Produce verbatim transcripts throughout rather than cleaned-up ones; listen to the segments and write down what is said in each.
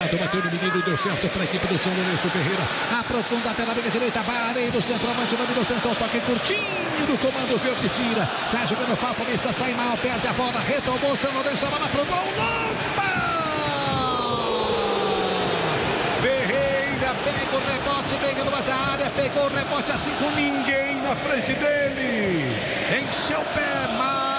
Bateu no menino, deu certo para a equipe do São Lourenço. Ferreira aprofunda pela linha direita. Bareiro, centroavante, dominou, tentou toque curtinho do comando verde, tira. Sai jogando o Paulista, sai mal, perde a bola, retomou o São Lourenço, a bola pro gol. Lomba! Ferreira pega o rebote, pega numa da área, pegou o rebote assim com ninguém na frente dele. Encheu o pé,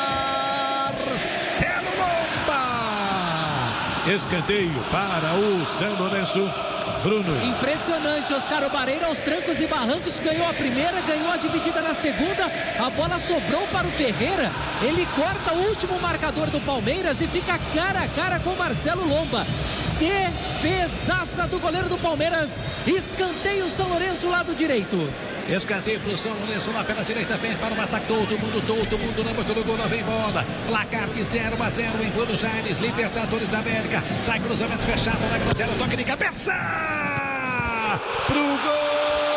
Marcelo Lomba. Escanteio para o São Lourenço. Bruno. Impressionante, Oscar. O Bareiro aos trancos e barrancos ganhou a primeira, ganhou a dividida na segunda. A bola sobrou para o Ferreira. Ele corta o último marcador do Palmeiras e fica cara a cara com Marcelo Lomba. Defesaça do goleiro do Palmeiras. Escanteio São Lourenço, lado direito. Escanteio para o São Lourenço lá pela direita, vem para o ataque, todo mundo, todo mundo na boca do gol, lá vem bola. Placar de zero a zero em Buenos Aires, Libertadores da América. Sai cruzamento fechado na grande, toque de cabeça pro gol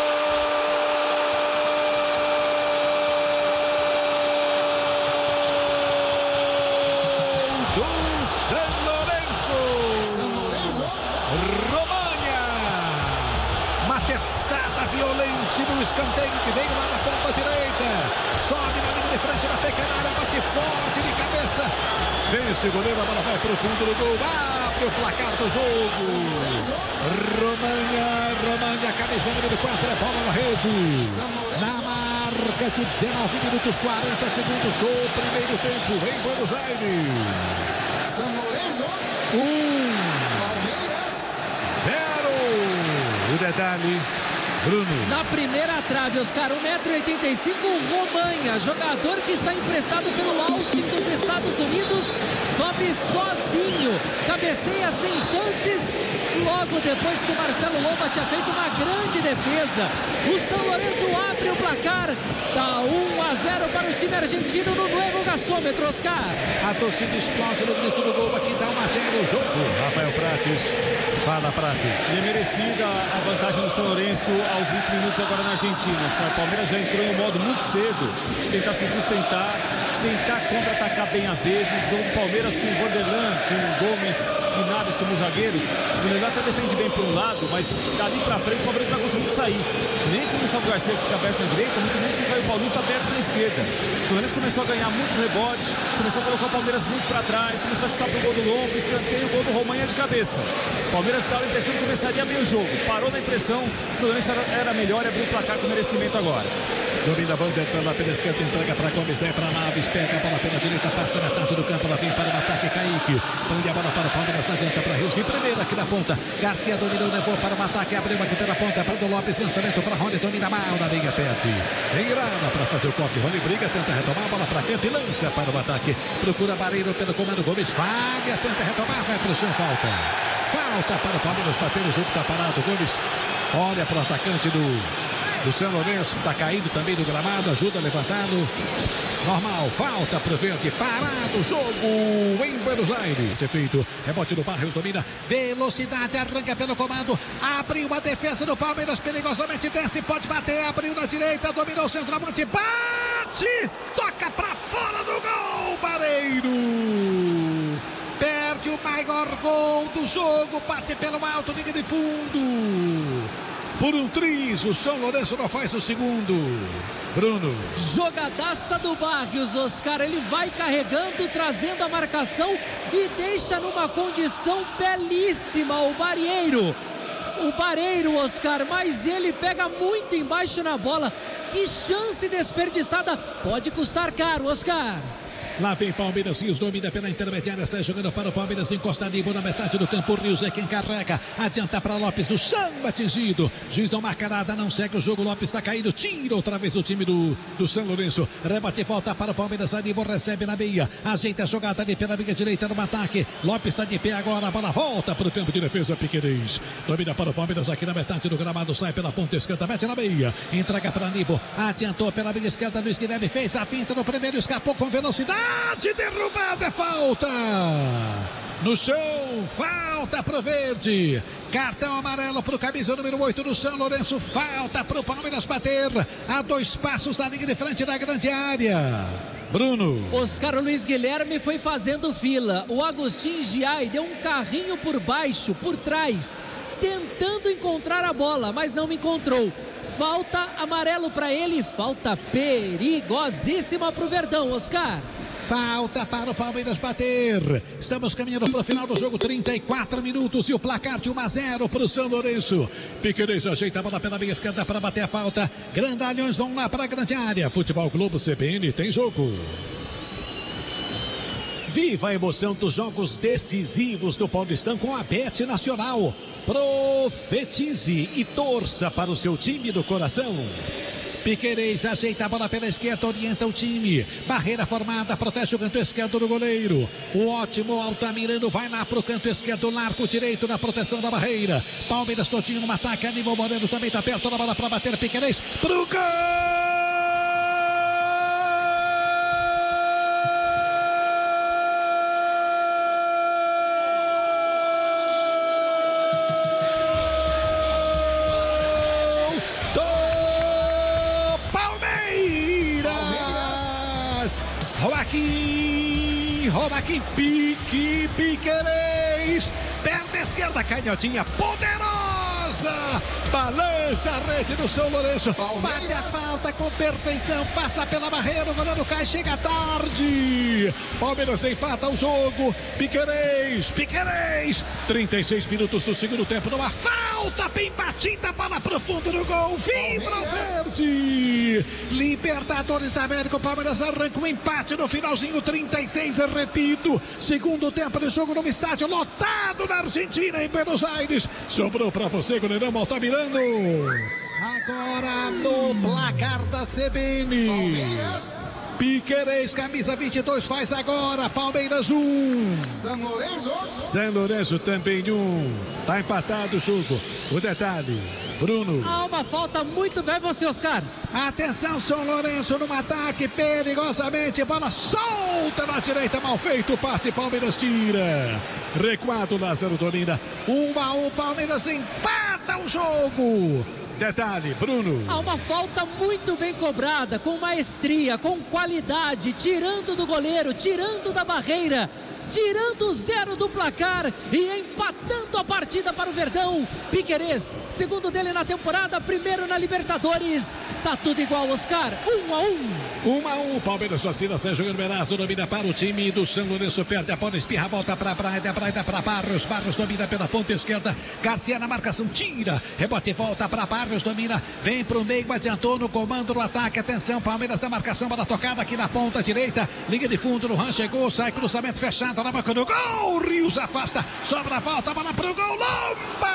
do São Lourenço. Romanha, uma testada violente no escanteio que veio lá na ponta direita. Sobe na linha de frente da pequena área, bate forte de cabeça. Vence o goleiro, a bola vai pro fundo do gol. Abre o placar do jogo. Romanha, Romanha, camisa número quatro, é bola na rede. Na marca de dezenove minutos, quarenta segundos, gol, primeiro tempo em Buenos Aires. São Lourenço. Um. Palmeiras. Zero. O detalhe. Bruno. Na primeira trave, Oscar, um metro e oitenta e cinco, Romanha, jogador que está emprestado pelo Austin dos Estados Unidos, sobe sozinho, cabeceia sem chances, logo depois que o Marcelo Lomba tinha feito uma grande defesa. O São Lourenço abre o placar, dá um a zero para o time argentino no novo gasômetro, Oscar. A torcida explode no grito do gol, aqui dá um a zero o jogo. Rafael Prates, fala Prates. E é merecida a vantagem do São Lourenço aos vinte minutos agora na Argentina. O Palmeiras já entrou em um modo muito cedo de tentar se sustentar, de tentar contra-atacar bem às vezes. O jogo do Palmeiras com o Vanderlan, com o Gomes e Naves como zagueiros. O Vanderlan até defende bem por um lado, mas dali pra frente o Palmeiras não está conseguindo sair. Nem com o Gustavo Garcia que fica aberto na direita, muito menos com o Caio Paulista aberto na esquerda. O São Lourenço começou a ganhar muito rebote, começou a colocar o Palmeiras muito para trás, começou a chutar pro gol do Lomba, escanteio, o gol do Romanha de cabeça. O Palmeiras dava a impressão que começaria bem o jogo, parou na impressão, o São Lourenço era melhor e abriu o placar com merecimento agora. Domina a banda, entrando lá pela esquerda, entrega para Gomes, daí para Naves, pega a bola pela direita, passa metade do campo, ela vem para o ataque, Kaique, prende a bola para o Palmeiras, adianta para Rios, primeiro aqui na ponta, Garcia dominou, levou para o ataque, abriu aqui pela ponta, para o Lopes, lançamento para Rony, domina mal na linha, perde, engrana para fazer o corte, Rony briga, tenta retomar a bola para canto e lança para o ataque, procura Bareiro pelo comando, Gomes, falha, tenta retomar, vai para o chão, falta, falta para o Palmeiras, bater o jogo, está parado, Gomes, olha para o atacante do... do São Lourenço, está caído também do gramado, ajuda levantado, normal, falta para o verde, parado o jogo em Buenos Aires, efeito, rebote do Barrios, domina, velocidade, arranca pelo comando, abriu a defesa do Palmeiras, perigosamente desce, pode bater, abriu na direita, dominou o centroavante, bate, toca para fora do gol, Bareiro, perde o maior gol do jogo, bate pelo alto, linha de fundo. Por um triz, o São Lourenço não faz o segundo. Bruno. Jogadaça do Barrios, Oscar. Ele vai carregando, trazendo a marcação e deixa numa condição belíssima o Bareiro. O Bareiro, Oscar, mas ele pega muito embaixo na bola. Que chance desperdiçada. Pode custar caro, Oscar. Lá vem Palmeiras, Rios domina pela intermediária, sai jogando para o Palmeiras, encostadinho na metade do campo, Rios é quem carrega, adianta para Lopes no chão, atingido, juiz não marca nada, não segue o jogo, Lopes está caído, tira outra vez o time do, do São Lourenço, rebate e volta para o Palmeiras, Aníbal recebe na meia, ajeita a jogada ali pela linha direita no ataque, Lopes está de pé agora, a bola volta para o campo de defesa, Piquerez, domina para o Palmeiras aqui na metade do gramado, sai pela ponta esquerda, mete na meia, entrega para Aníbal, adiantou pela linha esquerda, Luiz Guilherme fez a finta no primeiro, escapou com velocidade, derrubada, é falta no chão, falta pro verde, cartão amarelo pro camisa número oito do São Lourenço, falta pro Palmeiras bater a dois passos da linha de frente da grande área. Bruno. Oscar Luiz Guilherme foi fazendo fila. O Agustin Giai deu um carrinho por baixo, por trás, tentando encontrar a bola, mas não me encontrou. Falta amarelo para ele, falta perigosíssima para o Verdão, Oscar. Falta para o Palmeiras bater. Estamos caminhando para o final do jogo, trinta e quatro minutos e o placar de um a zero para o São Lourenço. Piquerez ajeita a bola pela meia esquerda para bater a falta. Grandalhões vão lá para a grande área. Futebol Globo C B N tem jogo. Viva a emoção dos jogos decisivos do Paulistão com a Bet Nacional. Profetize e torça para o seu time do coração. Piquerez ajeita a bola pela esquerda, orienta o time. Barreira formada, protege o canto esquerdo do goleiro. O ótimo Altamirano vai lá pro canto esquerdo, largo direito na proteção da barreira. Palmeiras todinho no ataque, Aníbal Moreno também está perto da bola para bater. Piquerez pro gol! Joaquim, Joaquim, pique, Piquerez, perna esquerda, canhotinha poderosa, balança a rede do São Lourenço, bate a falta com perfeição, passa pela barreira, o goleiro cai, chega tarde, Palmeiras empata o jogo, Piquerez, Piquerez, trinta e seis minutos do segundo tempo, numa falta bem batida, bola pro fundo do gol, vibra o verde, Libertadores América, o Palmeiras arranca um empate no finalzinho, trinta e seis, repito, segundo tempo de jogo no estádio lotado na Argentina, em Buenos Aires, sobrou pra você, goleirão Altamirano. Agora no placar da C B N. Palmeiras. Piquerez, camisa vinte e dois, faz agora. Palmeiras um. São Lourenço. São Lourenço também um. Tá empatado o jogo. O detalhe, Bruno. Há uma falta muito bem você, Oscar. Atenção, São Lourenço no ataque, perigosamente, bola solta na direita, mal feito, passe, Palmeiras tira. Recuado, Lázaro domina. Um a um, Palmeiras empata o jogo. Detalhe, Bruno. Há uma falta muito bem cobrada, com maestria, com qualidade, tirando do goleiro, tirando da barreira, tirando o zero do placar e empatando a partida para o Verdão. Piquerez, segundo dele na temporada, primeiro na Libertadores. Tá tudo igual, Oscar, um a um. Um a um, Palmeiras vacila, Sérgio Guilherme domina para o time do São Lourenço, perde a bola, espirra, volta para Braida, Braida para Barros, Barros domina pela ponta esquerda, Garcia na marcação, tira, rebote, volta para Barros, domina, vem pro meio, adiantou no comando do ataque, atenção, Palmeiras da marcação, bola tocada aqui na ponta direita, linha de fundo, Luan chegou, sai, cruzamento fechado na boca do gol, Rios afasta, sobra a volta, bola pro gol, Lomba!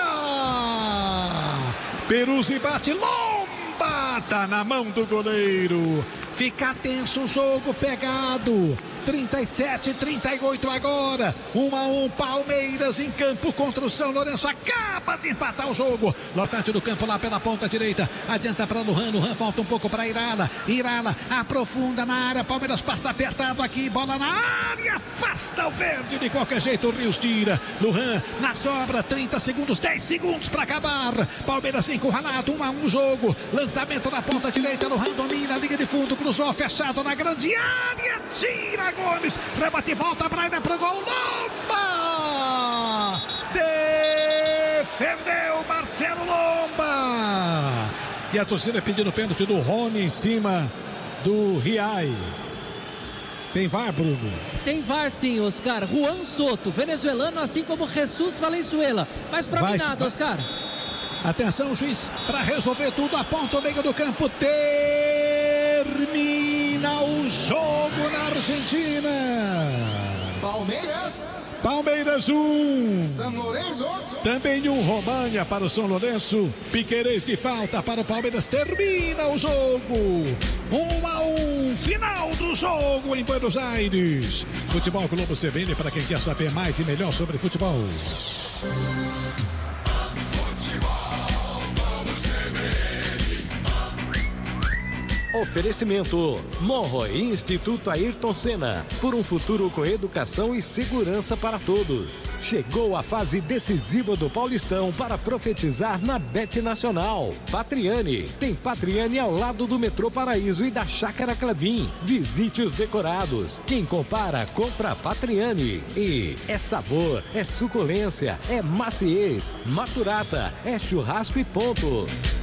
Peruzzi bate, Lomba! Tá na mão do goleiro. Fica tenso o jogo, pegado. trinta e sete, trinta e oito agora. um a um, Palmeiras em campo contra o São Lourenço. Acaba de empatar o jogo. Lotante do campo lá pela ponta direita. Adianta para Luan. Luan falta um pouco para Irala. Irala aprofunda na área. Palmeiras passa apertado aqui. Bola na área. Afasta o verde. De qualquer jeito o Rios tira. Luan na sobra. trinta segundos, dez segundos para acabar. Palmeiras encurralado. um a um jogo. Lançamento na ponta direita. Luan domina. Liga de fundo. Cruzou fechado na grande área. Tira Gomes, rebate e volta, Braida pro gol, Lomba! Defendeu Marcelo Lomba! E a torcida pedindo pênalti do Rony em cima do Riai. Tem V A R, Bruno? Tem V A R sim, Oscar. Juan Soto, venezuelano, assim como Jesus Valenzuela. Mas pra mim nada, Oscar. Atenção, juiz, para resolver tudo, aponta o meio do campo, termina o jogo na Argentina. Palmeiras. Palmeiras um. São Lourenço. Também um, România para o São Lourenço. Piquerez que falta para o Palmeiras, termina o jogo. Um a um, final do jogo em Buenos Aires. Futebol Globo C B N para quem quer saber mais e melhor sobre futebol. Oferecimento Monroe Instituto Ayrton Senna, por um futuro com educação e segurança para todos. Chegou a fase decisiva do Paulistão para profetizar na Bet Nacional. Patriani, tem Patriani ao lado do Metrô Paraíso e da Chácara Clabin. Visite os decorados. Quem compara, compra Patriani. E é sabor, é suculência, é maciez, Maturata, é churrasco e ponto.